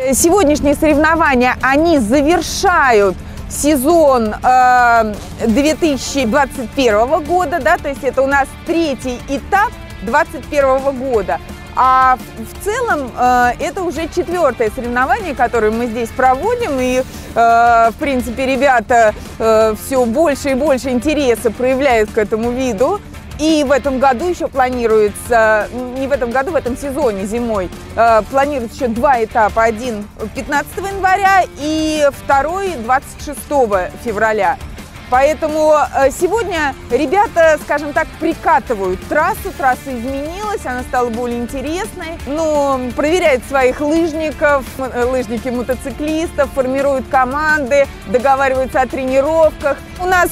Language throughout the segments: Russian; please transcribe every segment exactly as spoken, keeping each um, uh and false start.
Сегодняшние соревнования, они завершают сезон э, две тысячи двадцать первого года, да, то есть это у нас третий этап двадцать первого года. А в целом э, это уже четвертое соревнование, которое мы здесь проводим, и э, в принципе ребята э, все больше и больше интереса проявляют к этому виду. И в этом году еще планируется, не в этом году, в этом сезоне зимой, э, планируется еще два этапа. Один пятнадцатого января и второй двадцать шестого февраля. Поэтому сегодня ребята, скажем так, прикатывают трассу. Трасса изменилась, она стала более интересной. Но проверяют своих лыжников, лыжники-мотоциклистов, формируют команды, договариваются о тренировках. У нас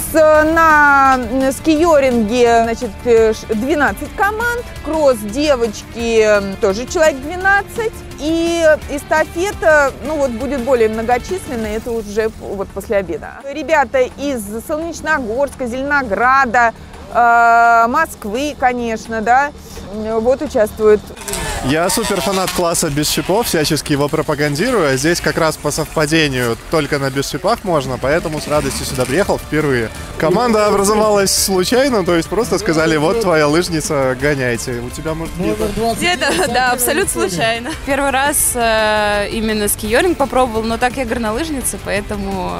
на скиоринге, значит, двенадцать команд, кросс девочки тоже человек двенадцать. И эстафета, ну вот, будет более многочисленной, это уже вот после обеда. Ребята из Солнечногорска, Зеленограда, э, Москвы, конечно, да, вот участвуют. Я супер фанат класса без шипов, всячески его пропагандирую. Здесь как раз по совпадению только на без шипах можно, поэтому с радостью сюда приехал впервые. Команда образовалась случайно, то есть просто сказали: вот твоя лыжница, гоняйте. У тебя, может, где-то? Где-то, да, абсолютно случайно. Первый раз э, именно скиоринг попробовал, но так я горнолыжница, поэтому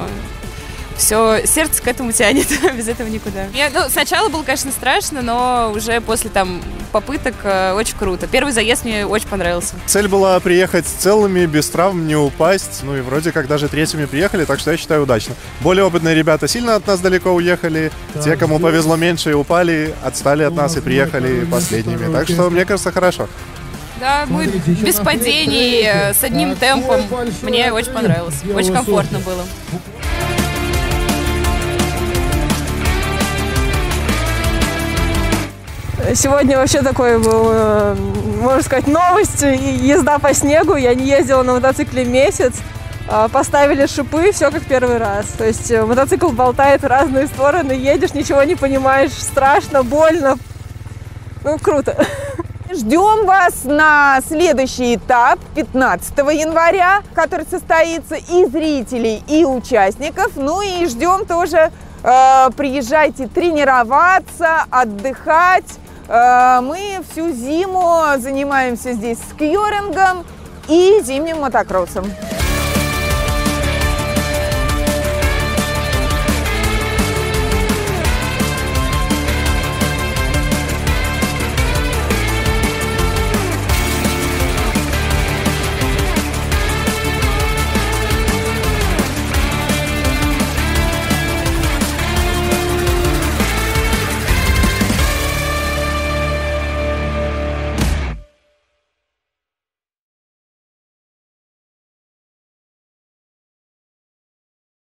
все, сердце к этому тянет, без этого никуда. Я, ну, сначала было, конечно, страшно, но уже после там попыток э, очень круто. Первый заезд мне очень понравился. Цель была приехать целыми, без травм, не упасть. Ну и вроде как даже третьими приехали, так что я считаю удачно. Более опытные ребята сильно от нас далеко уехали. Те, кому повезло меньше и упали, отстали от нас и приехали последними. Так что, мне кажется, хорошо. Да, мы без падений, с одним темпом. Мне очень понравилось. Очень комфортно было. Сегодня вообще такой был, можно сказать, новость, езда по снегу. Я не ездила на мотоцикле месяц. Поставили шипы, все как первый раз. То есть мотоцикл болтает в разные стороны, едешь, ничего не понимаешь, страшно, больно. Ну, круто. Ждем вас на следующий этап пятнадцатого января, который состоится и зрителей, и участников. Ну и ждем тоже, э, приезжайте тренироваться, отдыхать. Э, мы всю зиму занимаемся здесь скиорингом и зимним мотокроссом.